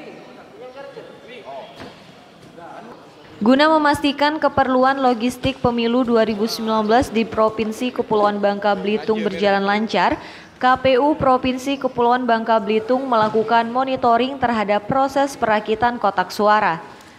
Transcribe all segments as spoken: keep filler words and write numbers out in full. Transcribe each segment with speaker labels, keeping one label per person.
Speaker 1: Guna memastikan keperluan logistik pemilu dua ribu sembilan belas di Provinsi Kepulauan Bangka Belitung berjalan lancar, K P U Provinsi Kepulauan Bangka Belitung melakukan monitoring terhadap proses perakitan kotak suara.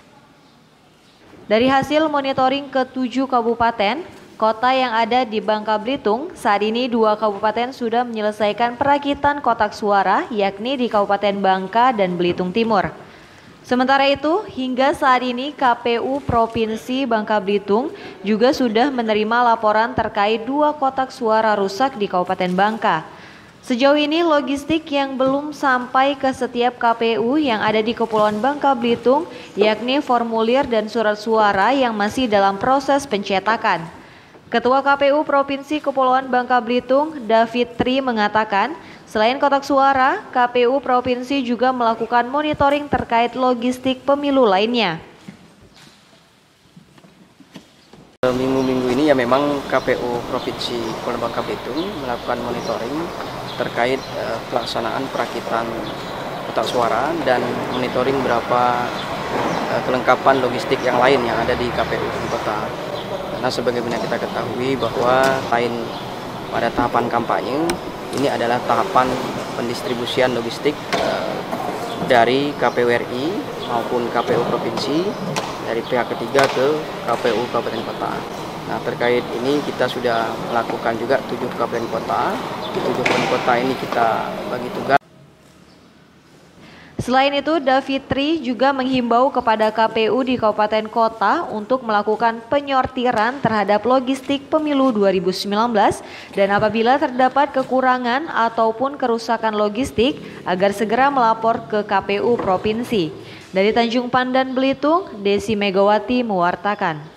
Speaker 1: Dari hasil monitoring ke tujuh kabupaten, kota yang ada di Bangka Belitung, saat ini dua kabupaten sudah menyelesaikan perakitan kotak suara, yakni di Kabupaten Bangka dan Belitung Timur. Sementara itu, hingga saat ini K P U Provinsi Bangka Belitung juga sudah menerima laporan terkait dua kotak suara rusak di Kabupaten Bangka. Sejauh ini logistik yang belum sampai ke setiap K P U yang ada di Kepulauan Bangka Belitung, yakni formulir dan surat suara yang masih dalam proses pencetakan. Ketua K P U Provinsi Kepulauan Bangka Belitung, David Tri mengatakan, selain kotak suara, K P U Provinsi juga melakukan monitoring terkait logistik pemilu lainnya.
Speaker 2: Minggu-minggu ini ya memang K P U Provinsi Kepulauan Bangka Belitung melakukan monitoring terkait uh, pelaksanaan perakitan kotak suara dan monitoring beberapa uh, kelengkapan logistik yang lain yang ada di K P U Kota. Karena sebagaimana kita ketahui bahwa lain pada tahapan kampanye, ini adalah tahapan pendistribusian logistik uh, dari K P U R I maupun K P U Provinsi, dari pihak ketiga ke K P U Kabupaten Kota. Nah, terkait ini kita sudah melakukan juga tujuh kabupaten kota. Di tujuh kabupaten kota ini kita bagi tugas.
Speaker 1: Selain itu, David Tri juga menghimbau kepada K P U di kabupaten kota untuk melakukan penyortiran terhadap logistik pemilu dua ribu sembilan belas dan apabila terdapat kekurangan ataupun kerusakan logistik agar segera melapor ke K P U Provinsi. Dari Tanjung Pandan, Belitung, Desi Megawati mewartakan.